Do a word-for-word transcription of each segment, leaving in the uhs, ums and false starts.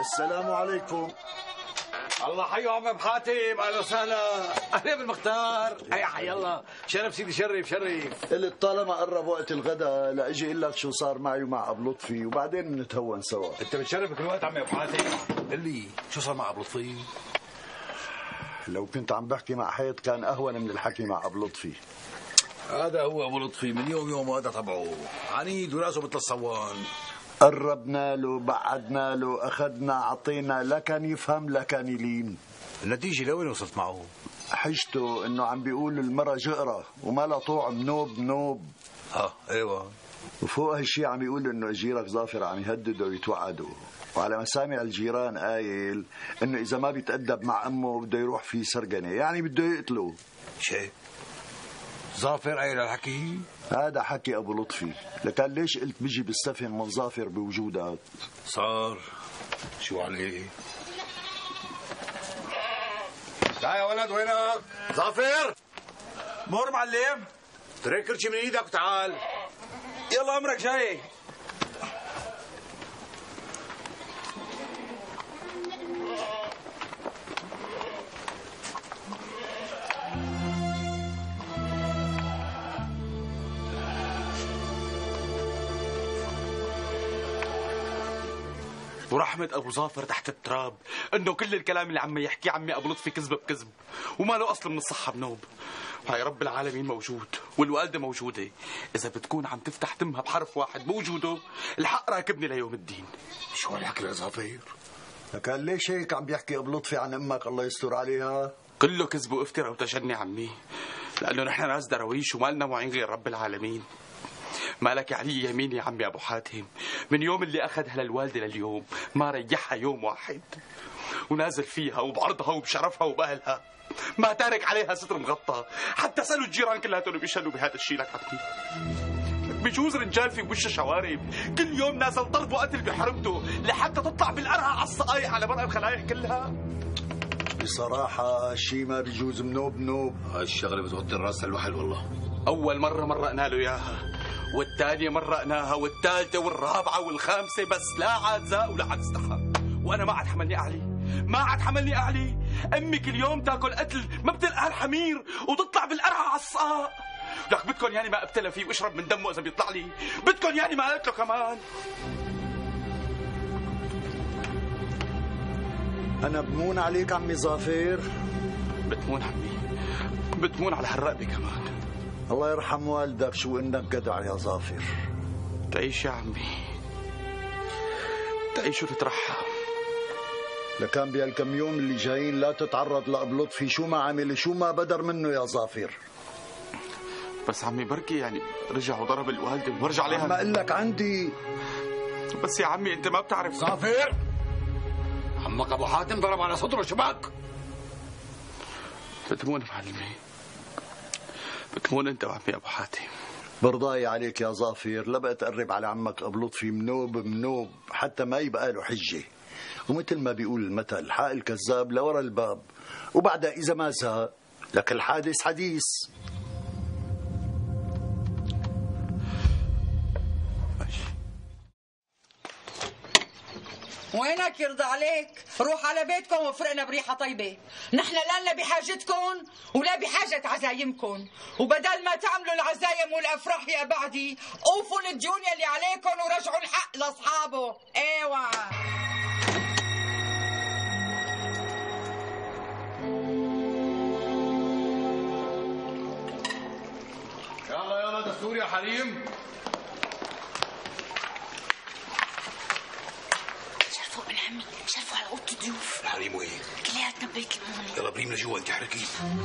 السلام عليكم. الله حيو عم ابو حاتم، اهلا وسهلا. اهلا بالمختار. هيا حي الله، شرف سيدي، شرف شرف. قلت طالما قرب وقت الغداء لاجي اقول لك شو صار معي ومع ابو لطفي وبعدين بنتهون سوا. انت بتشرف كل وقت عم ابو حاتم. قل لي شو صار مع ابو لطفي؟ لو كنت عم بحكي مع حيط كان اهون من الحكي مع ابو لطفي. هذا هو ابو لطفي، من يوم يوم هذا طبعه عنيد وراسه مثل الصوان. قربنا له، بعدنا له، اخذنا، عطينا، لا كان يفهم لا كان يلين. النتيجه لوين وصلت معه؟ حجته انه عم بيقول المرة جقرة وما لا طوع منوب منوب. اه ايوه. وفوق هالشي عم يقول انه اجيرك ظافر عم يهدده ويتوعده، وعلى مسامع الجيران قايل انه اذا ما بيتأدب مع امه بده يروح في سرقنه، يعني بده يقتله. شيء ظافر قايل الحكي؟ هذا حكي ابو لطفي، لكان ليش قلت بيجي بالسفن من ظافر بوجودك؟ صار شو عليه؟ تعال يا ولد، وينك؟ ظافر مور معلم، ترك كرشي من ايدك وتعال. يلا امرك جاي. ورحمة أبو ظافر تحت التراب إنه كل الكلام اللي عم يحكيه عمي أبو لطفي كذب بكذب، وما له أصل من الصحة بنوب. هاي رب العالمين موجود والوالدة موجودة، إذا بتكون عم تفتح تمها بحرف واحد بوجوده الحق راكبني ليوم الدين. شو هالحكي يا ظافر؟ لكان ليش هيك عم بيحكي ابو لطفي عن امك الله يستر عليها؟ كله كذب وافتراء وتجني عمي، لأنه نحن ناس درويش وما لنا معين غير رب العالمين. مالك علي يمين يا عمي أبو حاتم، من يوم اللي أخذها للوالدة لليوم ما ريحها يوم واحد، ونازل فيها وبعرضها وبشرفها وبأهلها، ما تارك عليها ستر مغطى. حتى سألوا الجيران كلاتهم بيشهدوا بهذا الشيء. لك عمي بجوز رجال في وش شوارب كل يوم نازل ضرب وقتل بحرمته لحتى تطلع بالقرعة على الصقايع على مرأى الخلايق كلها. بصراحة شيء ما بيجوز منوب منوب. هاي الشغلة بتغطي الراس الواحد والله. أول مرة مرقنا له إياها، والثانية مرقناها، والثالثة والرابعة والخامسة، بس لا عاد زاق ولا عاد استحى. وأنا ما عاد حملني أعلي، ما عاد حملني أعلي. أمي كل يوم تاكل قتل ما بتلقى الحمير وتطلع بالقرعة على الصقاء. لك بدكم يعني ما ابتلى فيه واشرب من دمه إذا بيطلع لي؟ بدكم يعني ما قلت له كمان؟ أنا بمون عليك عمي ظافر. بتمون عمي، بتمون على هالرقبة كمان. الله يرحم والدك، شو إنك جدع يا ظافر. تعيش يا عمي، تعيش وتترحم. لكان بهالكم يوم اللي جايين لا تتعرض لأبو لطفي، شو ما عمل شو ما بدر منه يا ظافر. بس عمي بركي يعني رجع وضرب الوالدة ورجع عليها. ما اقول لك عندي. بس يا عمي انت ما بتعرف. ظافر عمك ابو حاتم ضرب على صدره شباك. بتمون معلمي، بتمون انت وعمي ابو حاتم. برضاي عليك يا ظافر، لا بقى تقرب على عمك ابو لطفي منوب منوب حتى ما يبقى له حجه. ومثل ما بيقول المثل حق الكذاب لورا الباب، وبعدها اذا ما زهق لك الحادث حديث. وينك يرضى عليك؟ روح على بيتكم وفرقنا بريحة طيبة. نحن لا لنا بحاجتكم ولا بحاجة عزايمكم، وبدل ما تعملوا العزايم والأفراح يا بعدي اوفوا الديون اللي عليكم ورجعوا الحق لأصحابه. ايوه يلا يلا دستور يا حليم. شرفوا من عمي، شرفوا على اوضه الضيوف. الحريم وين؟ كلياتنا ببيت الموني. يلا بريم لجوا انت حركي.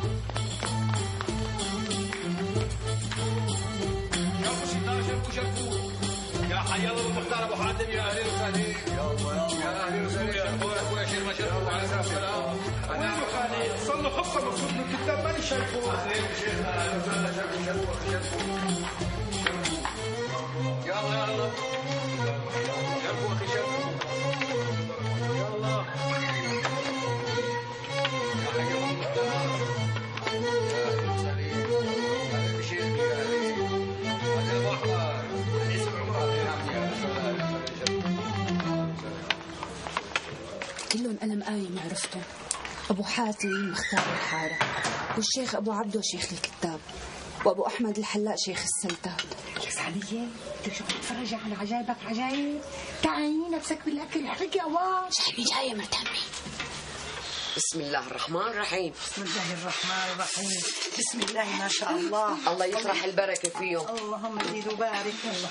شرفوا ستار، شرفوا شرفوا. يا حي الله المختار ابو حاتم، يا اهلين وسهلين. يا اهلين وسهلين. شرفوا يا اخويا شيخ ما شرفوا. عليكم السلام. وين خالد؟ صار له حصه مقصود من الكتاب ماني شايفه. اهلين شيخنا، اهلا وسهلا. شرفوا شرفوا شرفوا. يلا يلا شرفوا اخي شرفوا. يلا يا حي الله المختار. يا اهلين وسهلين. اهلا بشيخي يا اهلين. هذا ابو احمد اسم عمرك يا عمي. اهلا وسهلا. عرفتم. أبو حاتم مختار الحارة، والشيخ أبو عبده شيخ الكتاب، وأبو أحمد الحلاق شيخ السلتات. يا سعدية انت شو بتتفرجي على عجايبك عجايب؟ تعالي نفسك بالاكل احرقي أواش. شحمي جاية مرتمي. بسم الله الرحمن الرحيم. بسم الله الرحمن الرحيم. بسم الله ما شاء الله. الله يطرح البركة فيهم. اللهم زيد وبارك. الله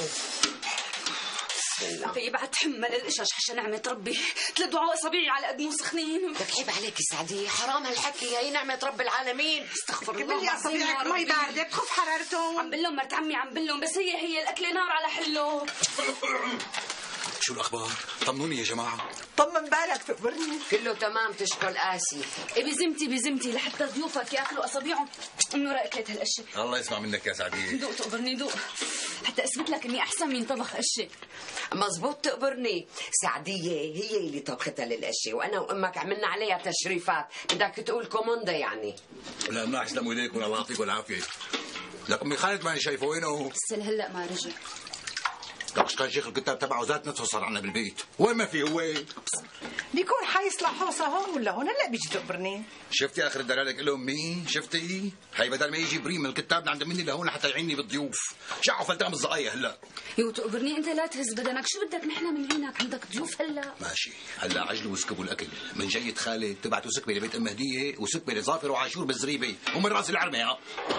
طيب اتحمل القشش عشان نعمة ربي، ثلاث دعاء اصابعي على قد مو سخنين. لك عيب عليكي سعدية، حرام هالحكي، هي نعمة رب العالمين. استغفر الله قبل لي العظيم. اصابعك مي باردة بخف حرارتهم. عم بلهم مرت عمي عم بلهم، بس هي هي الاكل نار على حله. شو الأخبار؟ طمنوني يا جماعة. طمن بالك تخبرني. كله تمام تشكر آسي. إيه بزمتي بزمتي لحتى ضيوفك ياكلوا اصابعهم من وراء اكلة هالقشة. الله يسمع منك يا سعدية. دوق تقبرني دوق حتى اثبت لك اني احسن من طبخ قشة. مزبوط تقبرني. سعدية هي اللي طبختها للقشة، وأنا وأمك عملنا عليها تشريفات، بدك تقول كوموندا يعني. لا مناح يسلموا إيديكم، الله يعطيكم العافية. لك أمي خالد ماني شايفه، وينه؟ بس هلا ما رجع. لك كان شيخ الكتاب تبعه ذات نفسه صار عنا بالبيت، وين ما في هو؟ بيكون حيصلح حوصة هون ولا هون، هلا بيجي تخبرني. شفتي اخر الدلالة قال لهم مين؟ شفتي؟ هي بدل ما يجي بريم الكتاب لعند مني لهون لحتى يعيني بالضيوف، شعوا فلتها بالزقاية هلا. يو تقبرني انت لا تهز بدنك، شو بدك نحن من عينك؟ عندك ضيوف هلا. ماشي، هلا عجلوا واسكبوا الاكل، من جيد خالد تبعتوا سكبة لبيت ام هدية وسكبة لظافر وعاشور بالزريبة، ومن راس العرمة. ها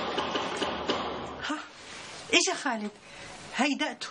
ها اجا خالد، هي دقته.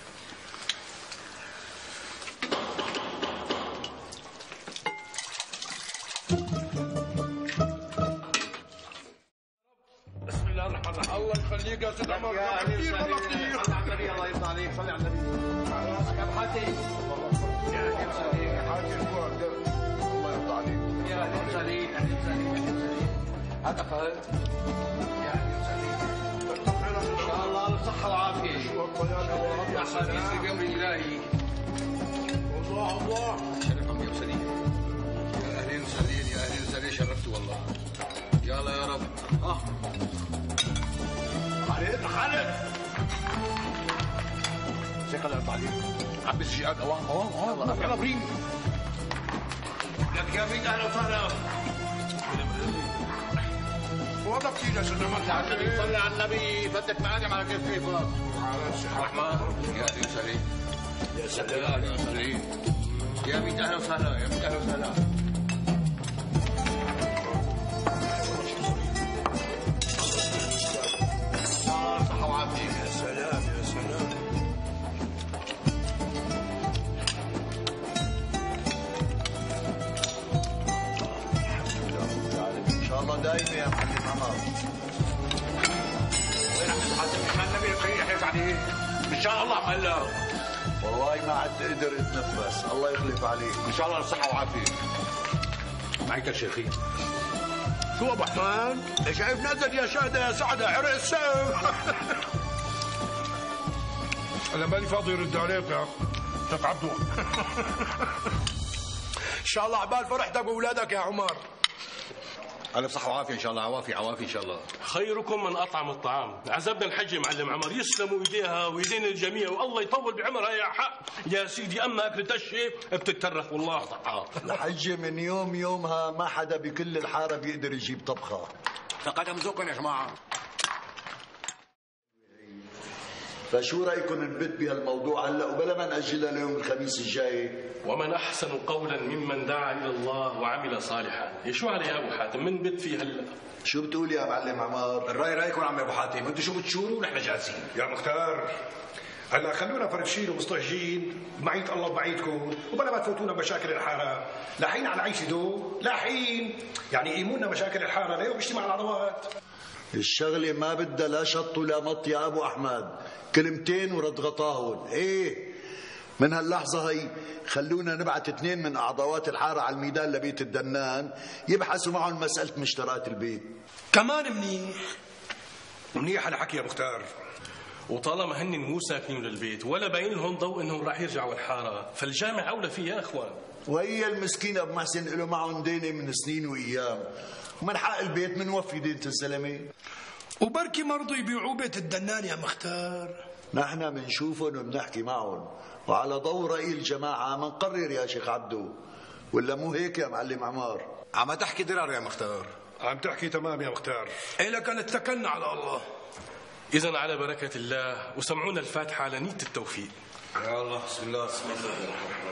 بسم الله الرحمن الرحيم. الله يخليك يا سيد عمر، كثير والله كثير. صلي على النبي، الله يرضى عليك، صلي على النبي. على راسك يا ابو حاتم. يا اهلا وسهلا يا حاتم، الله يرضى عليك. يا اهلا وسهلا، اهلا وسهلا. هذا خالد. يا اهلا وسهلا. ان شاء الله بالصحة والعافية. يا حبيبي في امر الهي. الله الله. شرف امي وسليم. يا اهلا وسهلا، يا اهلا وسهلا، شرفتوا والله. يلا يا رب. اه خالد خالد شيخ الله يرضى عليك، عبي الشيعات اوام اوام اوام. يلا بريم لك يا بيت اهلا وسهلا. والله كثير يا سيدنا محمد. صلي على النبي، بدك معادم على كيف كيفك. الرحمن يا اهلا وسهلا. يا سلام يا اهلا وسهلا. يا بيت اهلا وسهلا، يا بيت اهلا وسهلا. يا سلام يا سلام. الحمد لله رب العالمين، ان شاء الله دايما يا معلم عمر. وين عم تحاسب مشان النبي الخير يحيف عليه؟ ان شاء الله هلا. والله ما عاد اقدر اتنفس، الله يخلف عليك. ان شاء الله صحة وعافية. معك يا شيخي. شو ابو احمد؟ شايف نزل يا شهدة يا سعدة عرق السم. أنا مالي فاضي يرد عليك يا شيخ عبدو. ان شاء الله عبال فرحتك واولادك يا عمر. انا بصحة وعافية ان شاء الله، عوافي عوافي ان شاء الله. خيركم من أطعم الطعام. عزبنا الحج يا معلم عمر، يسلموا ايديها وايدين الجميع، والله يطول بعمرها يا حق يا سيدي. اما اكلة الشيء بتترخ والله. الحجة من يوم يومها ما حدا بكل الحارة بيقدر يجيب طبخة. فقدم ذوقكم يا جماعة. فشو رايكم نبت بهالموضوع هلا وبلا ما ناجلها ليوم الخميس الجاي؟ ومن احسن قولا ممن دعا الى الله وعمل صالحا. شو علي يا ابو حاتم، من بت فيه هلا؟ شو بتقول يا معلم عمار؟ الراي رايكم عم ابو حاتم، انتم شو بتشوروا ونحن جاهزين. يا مختار هلا خلونا فرفشين ومصطهجين بمعية الله وبعيدكم، وبلا ما تفوتونا بمشاكل الحاره. لاحين على عيش دو لاحين، يعني قيمونا مشاكل الحاره ليوم اجتماع العضوات. الشغلة ما بدها لا شط ولا مط يا أبو أحمد، كلمتين ورد غطاهن. إيه من هاللحظة هي خلونا نبعت اثنين من أعضوات الحارة على الميدان لبيت الدنان يبحثوا معهم مسألة مشترات البيت. كمان منيح منيح على حكي يا مختار. وطالما هن مو ساكنين للبيت ولا باين لهم ضوء انهم راح يرجعوا الحاره، فالجامع اولى فيه يا اخوان. وهي المسكين ابو محسن له معهم دينه من سنين وايام، ومن حق البيت من وفي دينة الزلمه. وبركي مرضوا يبيعوا بيت الدنان يا مختار. نحن بنشوفهم وبنحكي معهم، وعلى ضوء راي الجماعه منقرر يا شيخ عبدو. ولا مو هيك يا معلم عمار؟ عم تحكي درار يا مختار. عم تحكي تمام يا مختار. إيه لكن اتكلنا على الله. إذن على بركة الله وسمعونا الفاتحة على نية التوفيق. يا الله بسم الله بسم الله الرحمن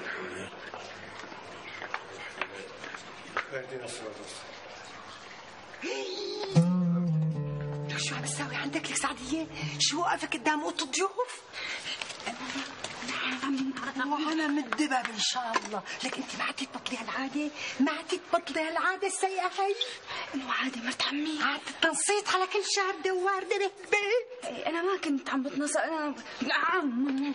الرحيم. شو عم تساوي عندك لك سعدية؟ شو وقفك قدام أوضة الضيوف؟ وانا متدبب ان شاء الله، لك انت ما عدتي تبطلي هالعاده، ما عدتي تبطلي هالعاده السيئه هي. انه عادي مرت عمي، عاد التنصيت على كل شهر دوار درب بيت. انا ما كنت عم بتنصت، انا نعم.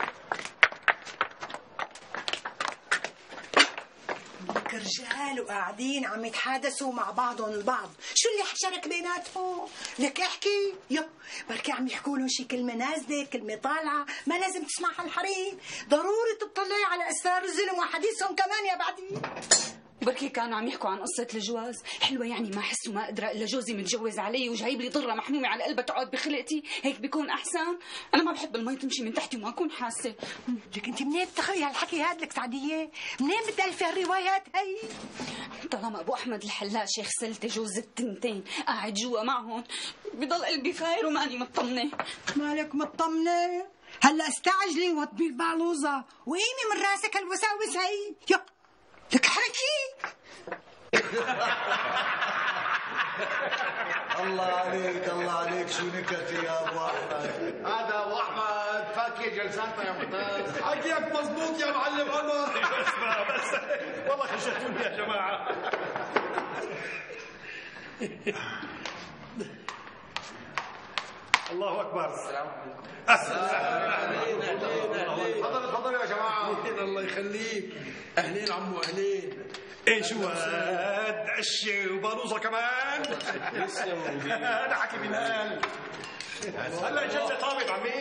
لك رجال وقاعدين عم يتحادثوا مع بعضهم البعض، شو اللي حشرك بيناتهم؟ لك احكي، يو بركي عم يحكوا لهم شي كلمه نازله، كلمه طالعه، ما لازم تسمعها الحريم، ضروري تطلعي على اسرار الزلم وحديثهم كمان يا بعدين. بركي كانوا عم يحكوا عن قصة الجواز، حلوة يعني ما حس وما قدرة إلا جوزي متجوز علي وجايب لي ضرة محمومة على قلبها تقعد بخلقتي، هيك بيكون أحسن؟ أنا ما بحب المي تمشي من تحتي وما أكون حاسة. لك أنت منين بتخلي هالحكي هاد لك سعدية؟ منين بتألفي هالروايات هي؟ طالما أبو أحمد الحلاق شيخ سلتة جوز التنتين قاعد جوا معهم بضل قلبي فاير وماني مطمنة. مالك مطمنة؟ هلا استعجلي وطبي البعلوزة وقيمي من راسك هالوساوس هي. يا لك حكي. الله عليك الله عليك شو نكت يا ابو احمد. هذا ابو احمد فاكي جلساتنا يا مختار. حكيك مزبوط يا معلم عمر. بس بس والله خشيتوني يا جماعه. الله اكبر. السلام عليكم. تفضلوا تفضلوا يا جماعه. الله يخليك. اهلين عمو اهلين. ايه شو هاد عشه وبالوزه كمان. هذا حكي بنال. هلا الجلسه طابت عمي.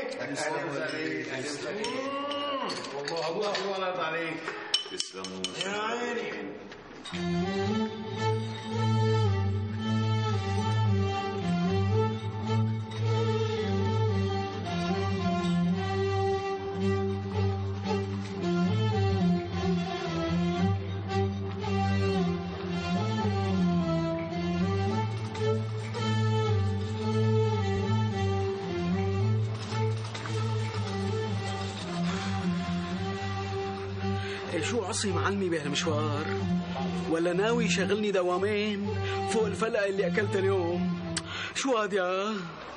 والله الله ولد عليك. تسلموا يا عيني. شو عصي معلمي بهالمشوار؟ ولا ناوي يشغلني دوامين فوق الفلقة اللي أكلتها اليوم؟ شو هاد يا؟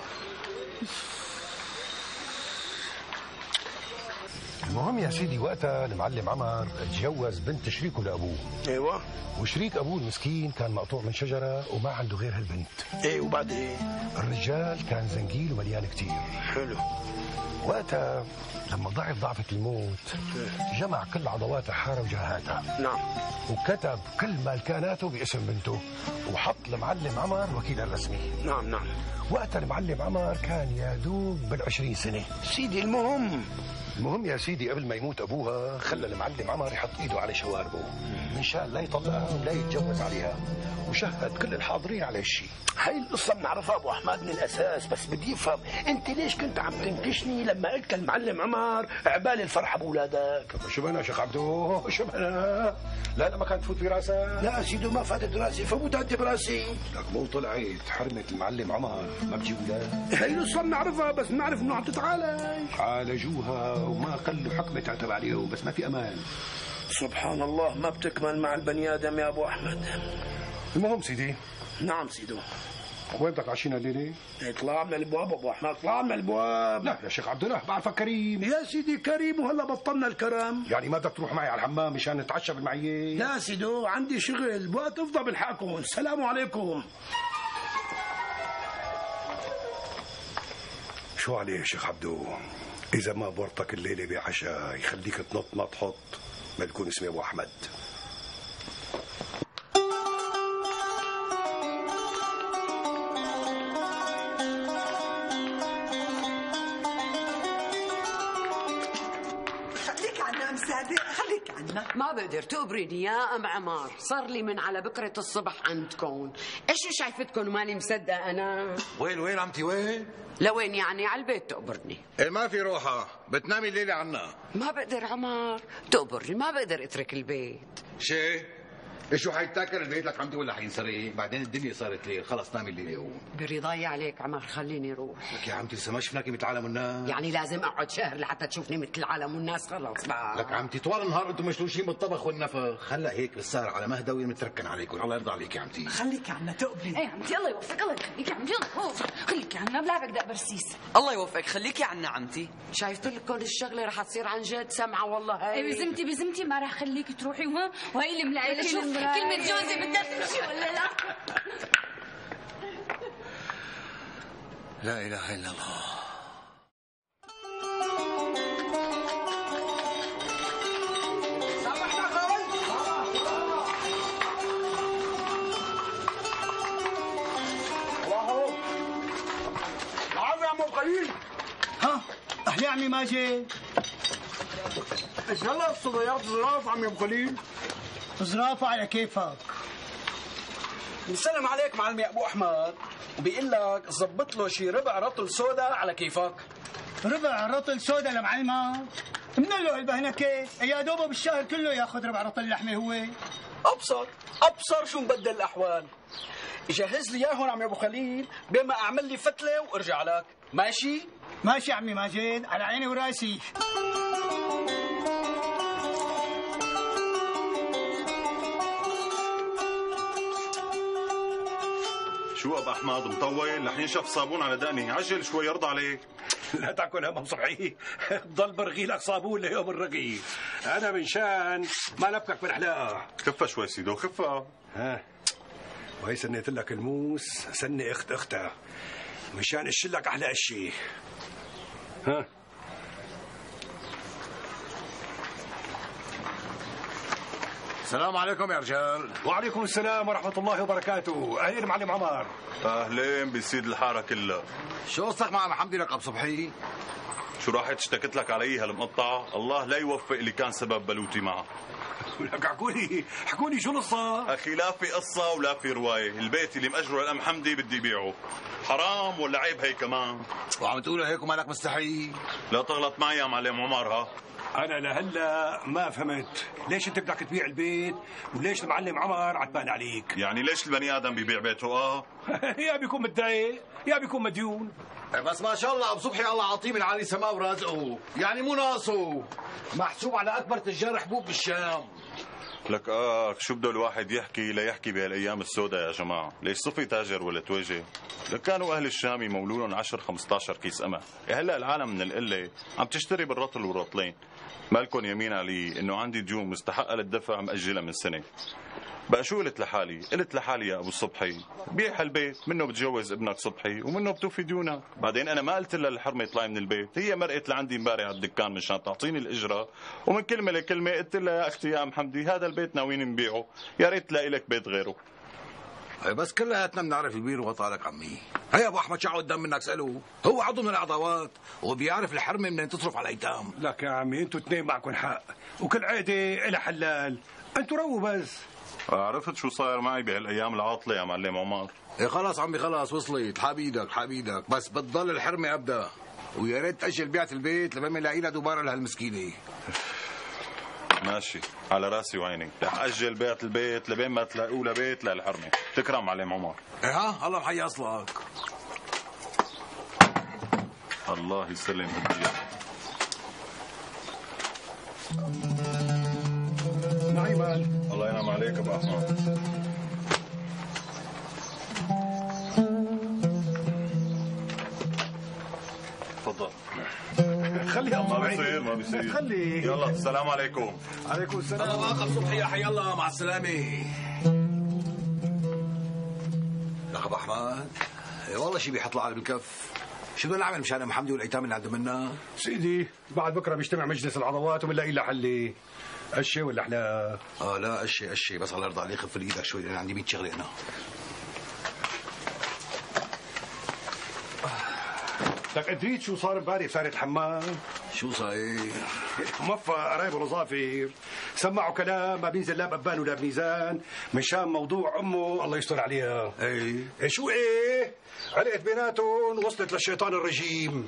المهم يا سيدي وقتها المعلم عمر تجوز بنت شريكه لأبوه. ايوه. وشريك أبوه المسكين كان مقطوع من شجرة وما عنده غير هالبنت. ايه وبعدين؟ الرجال كان زنجيل ومليان كتير. حلو. وقتها لما ضعف ضعفة الموت جمع كل عضوات الحارة وجهاتها. نعم. وكتب كل مالكاناته باسم بنته وحط المعلم عمر وكيل الرسمي. نعم نعم. وقتها المعلم عمر كان يادوب بالعشرين سنة. سيدي المهم المهم يا سيدي قبل ما يموت أبوها خلى المعلم عمر يحط إيده على شواربه من شان لا يطلقها ولا يتجوز عليها، وشهد كل الحاضرين على هالشيء. هاي القصة بنعرفها أبو أحمد من الأساس، بس بدي أفهم أنت ليش كنت عم تنكشني لما قلت للمعلم عمر عبالي الفرحة بأولادك؟ شو بنا شيخ عبدو؟ شو بنا؟ لا لا ما كانت تفوت في راسها. لا سيدي ما فاتت راسي، فوت أنت براسي. لك مو طلعت حرمة المعلم عمر ما بجيب ولاد. هاي القصة بنعرفها بس بنعرف إنه عم تتعالج. عالجوها وما قلوا حكمة تعتب عليهم، بس ما في أمان. سبحان الله ما بتكمل مع البني آدم يا أبو أحمد. المهم سيدي. نعم سيدو. وين بدك عشينا الليلة؟ اطلع من الابواب ابو احمد، اطلع من الابواب. لا يا شيخ عبد الله بعرفك كريم. يا سيدي كريم وهلا بطلنا الكرم. يعني ما بدك تروح معي على الحمام مشان نتعشى بالمعية؟ لا سيدو عندي شغل، بوقت افضى بلحقكم. السلام عليكم. شو عليه يا شيخ عبدو؟ إذا ما بورطك الليلة بعشاء يخليك تنط ما تحط ما بيكون اسمي أبو أحمد. لك خليك عنا ام صادق، خليك عنا. ما بقدر تقبريني يا ام عمار، صار لي من على بكره الصبح عندكم، ايش شايفتكم وماني مصدق انا. وين وين عمتي وين؟ لوين يعني؟ على البيت تقبرني. إيه ما في روحة، بتنامي الليلة عنا. ما بقدر عمار تقبرني، ما بقدر اترك البيت. شي؟ ايش شو حيتاكل البيت لك عمتي ولا حينسرق؟ بعدين الدنيا صارت ليل، خلص نامي الليلة يوم. برضاي عليك عمار، خليني روح. لك يا عمتي لسه ما شفناكي مثل العالم والناس. يعني لازم اقعد شهر لحتى تشوفني مثل العالم والناس؟ خلص بقى. لك عمتي طوال النهار انتم مشلوشين بالطبخ والنفخ، هلا هيك بالسهر على مهدى متركن عليكم، الله يرضى عليك يا عمتي. خليك عنا تقبري. ايه يا عمتي الله يوفقك، الله يخليك يا عمتي، الله يوفقك، خليك عنا بلا بدأ برسيس. الله يوفقك، خليكي عنا عمتي. شايفت لكم الشغله رح تصير عن جد سمعه والله. هاي ايه بزمتي بزمتي ما رح خليك تروحي وها، وهي اللي ملاقيه شوف كلمه جوزي بدها تمشي ولا لا؟ لا اله الا الله. نعم يا عم قليل. ها اهلا يا عمي ماجد. ايش هلا الصبيات زرافه عمي ابو خليل؟ زرافه على كيفك. بسلم عليك معلمي ابو احمد، وبيقول لك ظبط له شي ربع رطل سودا على كيفك. ربع رطل سودا لمعلمك؟ من له البهنكه؟ يا دوبه بالشهر كله ياخذ ربع رطل لحمه هو. ابصر ابصر شو مبدل الاحوال. يجهز لي اياهم عمي ابو خليل بين ما اعمل لي فتله وارجع لك، ماشي؟ ماشي عمي ماجد، على عيني وراسي. شو ابو احمد مطول؟ رح ينشف صابون على دقني، عجل شوي يرضى عليك. لا تاكل هم صبحي، ضل برغي لك صابون ليوم الرقي. انا من شان ما لبكك بالحلاقه. خفها شوي سيدو خفها. ها وهي سنيت لك الموس، سني اخت اختها مشان اشلك احلى اشي. ها السلام عليكم يا رجال. وعليكم السلام ورحمة الله وبركاته. أهلين معلم عمار. أهلين بسيد الحارة كلها. شو قصتك مع محمدي لك أبو صبحي؟ شو راحت اشتكت لك علي هالمقطعة؟ الله لا يوفق اللي كان سبب بلوتي معه. لك احكوا لي احكوا لي شو القصة؟ أخي لا في قصة ولا في رواية، البيت اللي مأجره للأم حمدي بدي بيعه. حرام ولا عيب هي كمان؟ وعم تقولها هيك ومالك مستحي؟ لا تغلط معي يا معلم عمر. ها أنا لهلا ما فهمت ليش أنت بدك تبيع البيت وليش المعلم عمر عتبان عليك؟ يعني ليش البني آدم بيبيع بيته؟ آه يا بيكون متضايق يا بيكون مديون. بس ما شاء الله ابو صبحي الله عطيه من عالي سماء ورازقه، يعني مو ناقصه، محسوب على اكبر تجار حبوب بالشام. لك آه شو بده الواحد يحكي ليحكي بهالايام السوداء يا جماعه؟ ليش صفي تاجر ولا تواجه؟ لك كانوا اهل الشام يمولون عشرة خمسطعش كيس قمح، هلا العالم من القله عم تشتري بالرطل والرطلين. مالكم يمين علي انه عندي ديون مستحقه للدفع مأجلها من سنه. بقى شو قلت لحالي؟ قلت لحالي يا ابو صبحي بيع البيت، منه بتجوز ابنك صبحي ومنه بتوفي ديونك. بعدين انا ما قلت لها الحرمه اطلعي من البيت، هي مرقت لعندي امبارح على الدكان مشان تعطيني الاجره، ومن كلمه لكلمه قلت لها يا اختي يا ام حمدي هذا البيت ناويين نبيعه، يا ريت تلاقي لك بيت غيره. بس كلياتنا بنعرف البير وغطالك عمي. هيا ابو احمد شعو قدام منك اساله، هو عضو من الاعضاوات وبيعرف الحرمه منين تصرف على الايتام. لك يا عمي انتوا اثنين معكم حق، وكل عيده إلها حلال، انتوا رووا بس. عرفت شو صاير معي بهالايام العاطله يا معلم عمر؟ ايه خلاص عمي خلاص وصلت، حاب ايدك حاب ايدك، بس بتضل الحرمه ابدا، ويا ريت تاجل بيعه البيت لما نلاقي لها دوباره لهالمسكينه. ماشي على راسي وعيني، رح اجل بيعه البيت لبين ما تلاقوا لها بيت للحرمه. تكرم معلم عمر. ايه ها الله محيي اصلك. الله يسلم هديك. نعيمان الله ينعم عليك ابو احمد. تفضل. خليها ما بيصير ما بيصير. خلي يلا السلام عليكم. عليكم السلام. الله واقف صبحي يا حي الله مع السلامه. لك ابو احمد إيه والله شي بيحط العقل بالكف. شو بدنا نعمل مشان ام حمدي والايتام اللي عنده منا؟ سيدي بعد بكره بيجتمع مجلس العضوات وبنلاقي له حل. اشي ولا حلا؟ اه لا اشي اشي بس الله يرضى عليك خف ايدك شوي لان عندي مية شغله انا. لك ادريت شو صار امبارح بسارة الحمام؟ شو صاير؟ موفق قرايب الظافر سمعوا كلام ما بينزل لا بقبان ولا بميزان مشان موضوع امه الله يستر عليها. اي إيه شو ايه؟ علقت بيناتهم وصلت للشيطان الرجيم.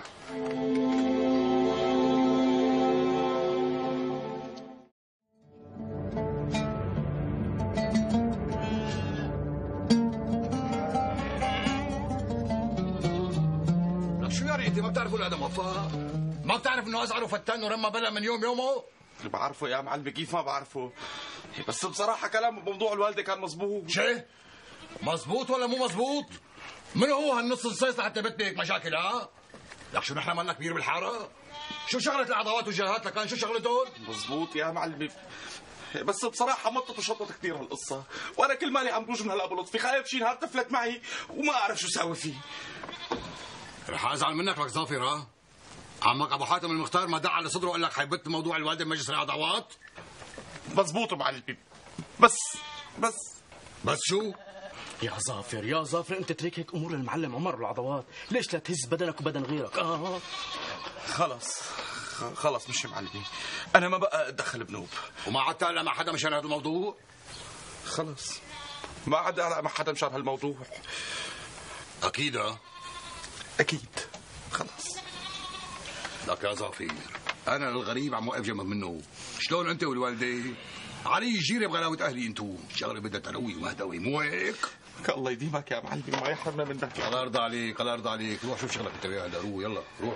شو يعني انت ما بتعرفوا هذا موفق؟ ما بتعرف انه ازعر وفتان ورمى بلا من يوم يومه؟ بعرفه يا معلم، كيف ما بعرفه؟ بس بصراحه كلامه بموضوع الوالده كان مزبوط. شي؟ مزبوط ولا مو مزبوط؟ من هو هالنص الصيص لحتى بتنك مشاكل ها؟ لك شو نحن مالنا كبير بالحاره؟ شو شغله العضوات والجهات لكان شو شغلتهم؟ مزبوط يا معلمي، بس بصراحه مطت وشطت كثير هالقصه، وانا كل مالي عم بوج من هلا بلطفي، خايف شي نهار تفلت معي وما اعرف شو ساوي فيه. رح ازعل منك لك ظافر ها؟ عمك ابو حاتم المختار ما دعا لصدره وقال لك حيبت موضوع الوالده بمجلس العضوات؟ مزبوط معلمي، بس بس بس شو؟ يا ظافر يا ظافر انت ترك هيك امور المعلم عمر والعضوات، ليش لا تهز بدنك وبدن غيرك؟ اه خلص خلص مش معلمي، انا ما بقى اتدخل بنوب. وما عاد تعلق مع حدا مشان هذا الموضوع؟ خلص ما عاد اعلق مع حدا مشان هالموضوع. اكيد ها؟ اكيد خلص. لك يا ظافر انا الغريب عم وقف جنب منه، شلون انت والوالده؟ علي جيري بغلاوه اهلي انتو، شغله بدها تروي ومهدوي مو هيك؟ الله يديمك يا معلمي وما يحرمنا منك. الله يرضى عليك الله يرضى عليك، روح شوف شغلك انت وياه هلا، روح يلا روح.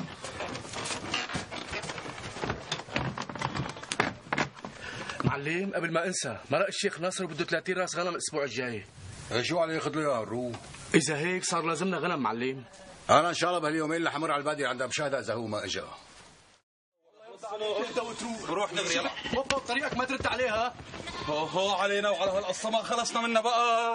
معلم قبل ما انسى، مرق الشيخ ناصر بده ثلاثين راس غنم الاسبوع الجاي. ايه شو عليه ياخذ له اياه روح. اذا هيك صار لازمنا غنم معلم. انا ان شاء الله بهاليومين رح امر على الباديه عند مشاهده اذا هو ما اجا. انت وتروح روح دغري يلا. وفق طريقك ما ترد عليها. هو هو علينا وعلى هالقصه ما خلصنا منها بقى.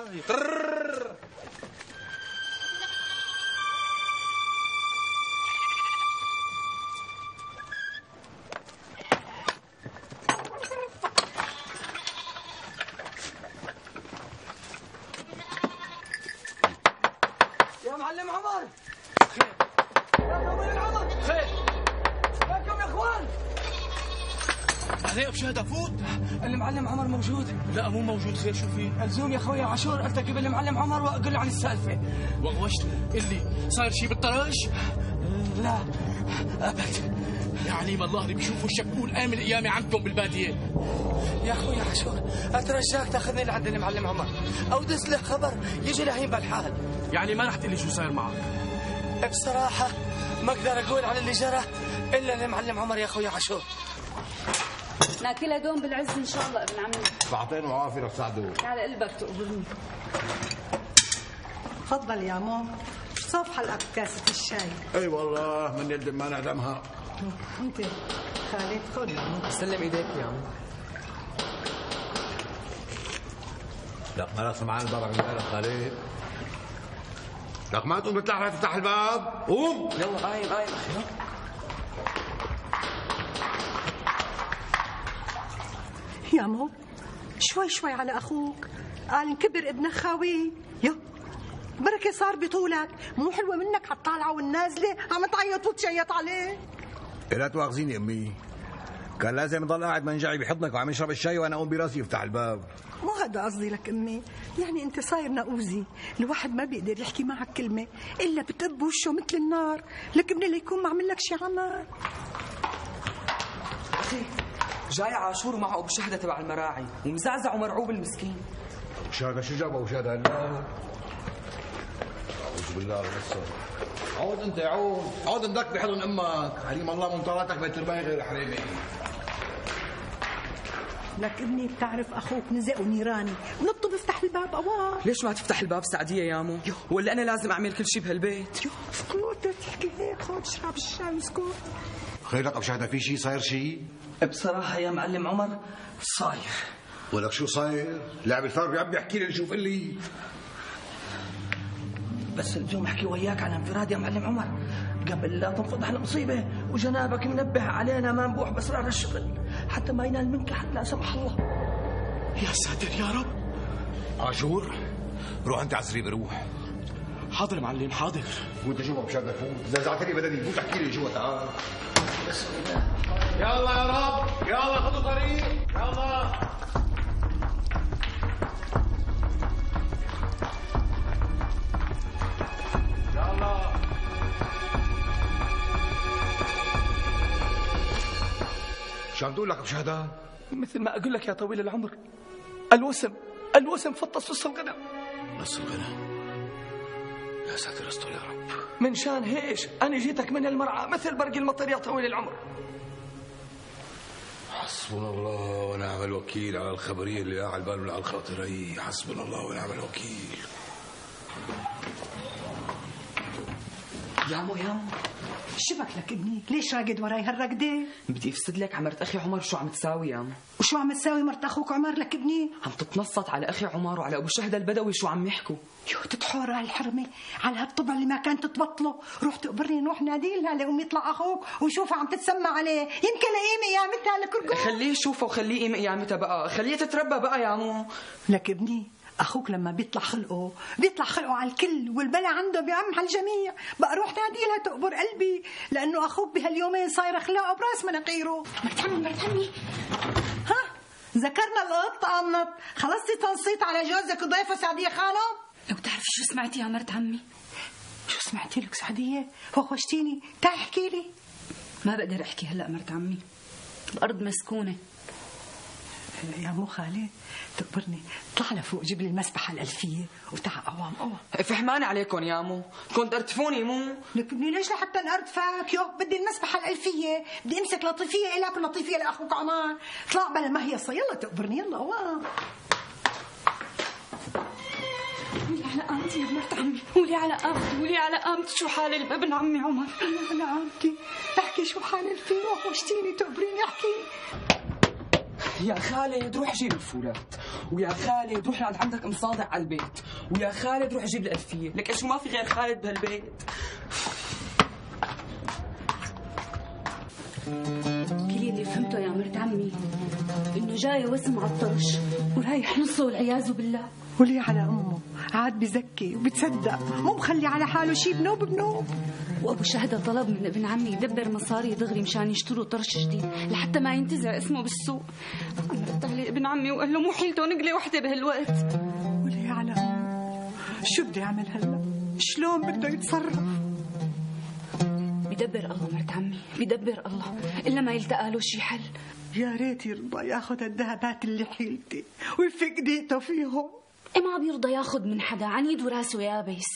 يا معلم عمر خير يا معلم عمر خير لكم يا اخوان. عليه بشهاده فوت. المعلم عمر موجود؟ لا مو موجود. خير شو في؟ الزوم يا اخويا عاشور التقي بالمعلم عمر واقول له عن السالفه. وغوشته اللي صاير شي بالطرش؟ لا ابد. يا عليم الله اللي بيشوف وشك قول امن ايامي عندكم بالباديه. يا اخويا عاشور اترجاك تاخذني لعند المعلم عمر او دز له خبر يجي لهين بالحال. يعني ما رح تقلي شو صاير معك؟ بصراحه ما اقدر اقول على اللي جرى الا المعلم عمر يا اخويا عاشور. ناكلها دوم بالعز ان شاء الله ابن عمي. بعطين وعافيه رح تساعدوه. على قلبك تقبرني. تفضل يا مو صف حلقة بكاسة الشاي. اي والله من يلدم ما نعدمها. انت خالد خذ يا مو. سلم ايديك يا عم. لك ما راسم معنا الباب عم يقال خالد. لك ما تقوم تطلع تفتح الباب قوم. يلا قايم قايم اخي. يا مو شوي شوي على اخوك، قال انكبر ابن خاوي. يا بركة صار بطولك، مو حلوة منك عالطالعة والنازلة عم تعيط وتشيط عليه. لا تواخذيني امي، كان لازم يضل قاعد منجعي بحضنك وعم يشرب الشاي وانا اقوم براسي يفتح الباب. مو هذا قصدي لك امي، يعني انت صاير نقوزي، الواحد ما بيقدر يحكي معك كلمة الا بتب وشه مثل النار، لك ابني ليكون ما عمل لك شي عمل. اخي جاي عاشور ومعه ابو شهده تبع المراعي ومزعزع ومرعوب المسكين. شهده شو جابه ابو شهده هلا؟ اعوذ بالله من الشر. عود انت عود، عود انك بحضن امك، حريم الله منطلاتك بيت الرباية غير حريمي. لك ابني بتعرف اخوك نزق ونيراني، نط بفتح الباب اواه. ليش ما تفتح الباب سعديه يا مو؟ ولا انا لازم اعمل كل شيء بهالبيت؟ يو اسكت تحكي هيك، خذ اشرب الشاي واسكت. خيرك ابو شهده في شيء صاير شيء؟ بصراحه يا معلم عمر صاير. ولك شو صاير؟ لاعب الفار عم بيحكي لي شوف لي. بس اليوم احكي وياك على انفراد يا معلم عمر قبل لا تنفضح المصيبه، وجنابك منبه علينا ما نبوح باسرار الشغل حتى ما ينال منك حد لا سمح الله. يا ساتر يا رب. عاشور روح انت عزري بروح. حاضر معلم حاضر. فوت جوا مشان بدك فوت، اذا زعلتني بدني فوت احكي لي جوا تعال. يلا يا رب، يلا خذوا طريق، يلا. يلا. شو عم تقول لك ابو شهدان؟ مثل ما اقول لك يا طويل العمر، الوسم الوسم فطس نص الغنم. نص الغنم؟ يا ساتر استر يا رب. من شان هيش انا جيتك من المرعى مثل برق المطر يا طويل العمر. حسبنا الله ونعم الوكيل على الخبريه اللي على البال ولا على الخاطر. اي حسبنا الله ونعم الوكيل. يامو يامو شبك لك ابني؟ ليش راقد وراي هالرقدة؟ بدي افسد لك على مرت اخي عمر. شو عم تساوي يامو؟ وشو عم تساوي مرت اخوك عمر لك ابني؟ عم تتنصت على اخي عمر وعلى ابو شهد البدوي. شو عم يحكوا؟ يو تتحور هالحرمه على هالطبع اللي ما كانت تبطله. روح تقبرني نروح نادي لها لقوم يطلع اخوك ونشوفها عم تتسمى عليه، يمكن لاقيم قيامتها لكركم. خليه يشوفها وخليه قيم قيامتها بقى، خليه تتربى بقى يا عمو. لك ابني اخوك لما بيطلع خلقه بيطلع خلقه على الكل والبلا عنده بيعم على الجميع. بقى روح نادي لها تقبر قلبي، لانه اخوك بهاليومين صاير اخلاقه براس مناقيره. مرت عمي مرت عمي ها ذكرنا القط قامنط. خلصتي تنصيت على جوزك وضيفه سعديه خانم؟ لو تعرفي شو سمعتي يا مرت عمي. شو سمعتي لك سعديه؟ وخوشتيني، تعي احكي لي. ما بقدر احكي هلا مرت عمي، الارض مسكونه. يا مو خالد تقبرني، طلع لفوق جيب لي المسبحه الالفيه وتعا قوام قوام. فهمان عليكم يا مو، كنت ارتفوني مو. لك ابني ليش لحتى نقرتفك؟ يو بدي المسبحه الالفيه، بدي امسك لطيفيه الك ولطيفيه لاخوك عمار. طلع بلا ما هي يلا تقبرني يلا قوام. قولي على قامتي يا مرت عمي، قولي على قامتي، قولي على قامتي. شو حال الابن عمي عمر؟ انا على قامتي احكي شو حال الفيل وحوشتيني تقبريني احكي. يا خالد روح جيب الفولات، ويا خالد روح لعند عندك مصادع على البيت، ويا خالد روح جيب الألفية. لك شو ما في غير خالد بهالبيت. كل اللي فهمته يا مرت عمي انه جاي وسم على الطرش ورايح نصه والعياذ بالله. ولي على امه عاد بزكي وبتصدق، مو مخلي على حاله شيء بنوب بنوب. وابو شهدة طلب من ابن عمي يدبر مصاري دغري مشان يشتروا طرش جديد لحتى ما ينتزع اسمه بالسوق. عمرت عليه ابن عمي وقال له مو حيلته نقله وحده بهالوقت. ولي على امه شو بده يعمل هلا؟ شلون بده يتصرف؟ بدبر الله مرت عمي، بدبر الله، الا ما يلتقى له شي حل. يا ريت يرضى ياخذ الذهبات اللي حيلتي ويفك ديته فيهم. إيه ما بيرضى ياخذ من حدا، عنيد وراسه يابس.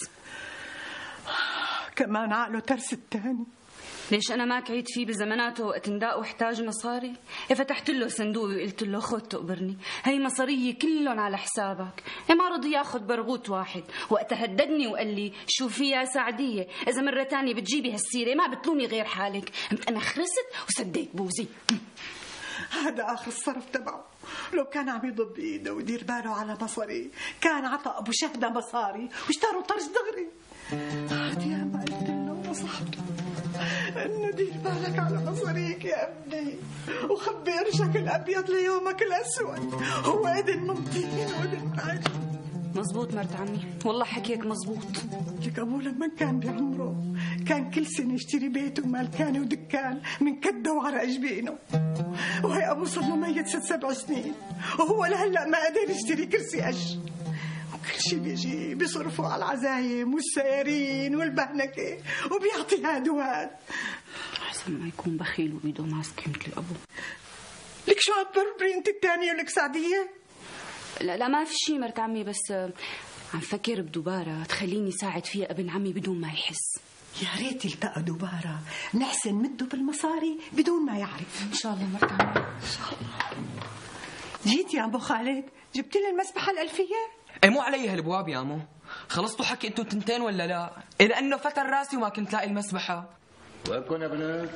كمان عقله ترس التاني. ليش أنا ما كعيت فيه بزماناته وقت نداق واحتاج مصاري؟ إيه فتحت له صندوق وقلت له خذ تقبرني، هي مصارية كلهم على حسابك. إيه ما رضي ياخذ برغوت واحد، وقتها هددني وقال لي شوفي يا سعدية إذا مرة تانية بتجيبي هالسيرة ما بتلومي غير حالك. قمت أنا خرست وسديت بوزي. هذا آخر الصرف تبعه. لو كان عم يضب ايده ويدير باله على مصاري كان عطى ابو شهدة مصاري واشتروا طرش دغري. عاد يا ما قلت له ونصحته انه دير بالك على مصاريك يا ابني وخبي قرشك الابيض ليومك الاسود. هو اذن ممتين واذن راجل. مزبوط مرت عمي، والله حكيك مزبوط. لك ابوه لما كان بعمره كان كل سنه يشتري بيت ومالكانه ودكان من كده وعرق جبينه، وهي ابوه صار له ميت ست سبع سنين وهو لهلا ما قدر يشتري كرسي قش. وكل شيء بيجي بيصرفوا على العزايم والسيارين والبهنكه وبيعطي هاد وهاد. احسن ما يكون بخيل وبيده ماسك مثل ابوه. لك شو عم تبربري انت الثانيه ولك سعديه؟ لا لا ما في شيء مرت عمي، بس عم فكر بدبارة تخليني ساعد فيها ابن عمي بدون ما يحس. يا ريت التقى دبارة نحسن مده بالمصاري بدون ما يعرف. ان شاء الله مرت عمي ان شاء الله. جيت يا ابو خالد جبت لي المسبحة الألفية؟ اي مو علي هالبواب يا مو. خلصتوا حكي انتوا تنتين ولا لا؟ إلى انه فتر راسي وما كنت لاقي المسبحة. وينكم يا بنات؟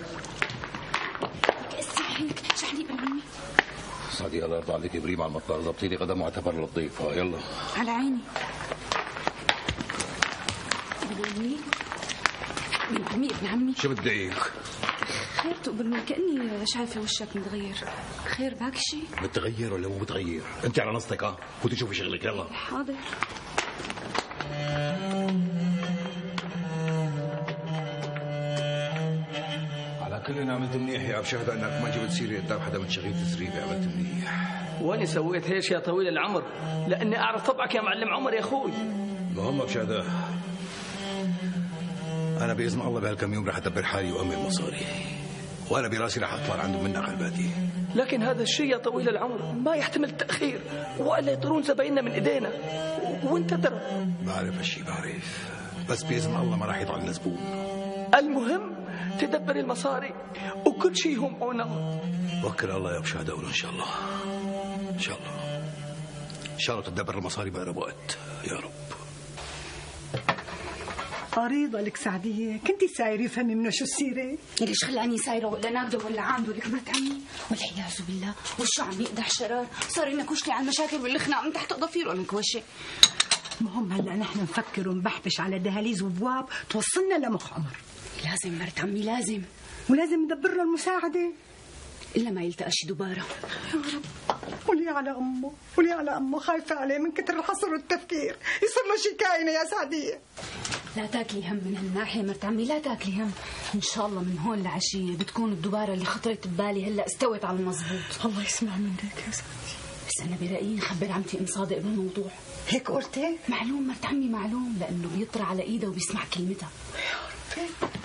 اسمعيك شحني ابن عمي. صديق الله يرضى عليك ابريم على المطار، ضبطي لي قدم معتبر للضيف. ها يلا على عيني. ابن عمي ابن عمي ابن عمي شو بدك؟ خير تقبلني كأني شايفة وشك متغير. خير باك شيء؟ متغير ولا مو متغير؟ انت على نصتك. ها فوتي شوفي شغلك يلا. حاضر. كلنا عملت منيح يا ابو شهد انك ما جبت سيره قدام حدا من شغيل تسريبي. عملت منيح. وانا سويت هيك يا طويل العمر لاني اعرف طبعك يا معلم عمر يا اخوي. المهم ابو شهد انا باذن الله بهالكم يوم رح ادبر حالي وامن مصاري، وانا براسي رح اطلع عنده منك على الباديه. لكن هذا الشيء يا طويل العمر ما يحتمل التاخير والا يطيرون زبايننا من ايدينا، وانت ترى. بعرف هالشيء بعرف، بس باذن الله ما راح يضل لنا زبون. المهم تدبر المصاري وكل شيء هم عون الله. وكل الله يا ابو شهد اقول ان شاء الله ان شاء الله ان شاء الله تدبر المصاري بأقرب وقت يا رب. عريضة لك سعدية، كنتي سايرة فهمي منه شو السيرة؟ ليش خلاني سايرة ولا ناقدة ولا عامدة ولا كبرت عمي؟ والعياذ بالله وشو عم يقدح شرار، صار لنا كشلي على المشاكل والخناق من تحت ضفير ولا كوشة. المهم هلا نحن نفكر ونبحبش على دهاليز وابواب توصلنا لمخ عمر. لازم مرت عمي لازم، ولازم ندبر له المساعدة إلا ما يلتقى شي دبارة. يا رب. ولي على أمه ولي على أمه، خايفة عليه من كتر الحصر والتفكير يصير له شي كاينة يا سعدية. لا تاكلي هم من هالناحية مرت عمي، لا تاكلي هم، إن شاء الله من هون لعشية بتكون الدبارة اللي خطرت ببالي هلا استوت على المزبوط. الله يسمع منك يا سعدية. بس أنا برأيي نخبر عمتي أم صادق بالموضوع. هيك قلتي؟ معلوم مرت عمي معلوم، لأنه بيطرى على إيده وبيسمع كلمتها. يا رب.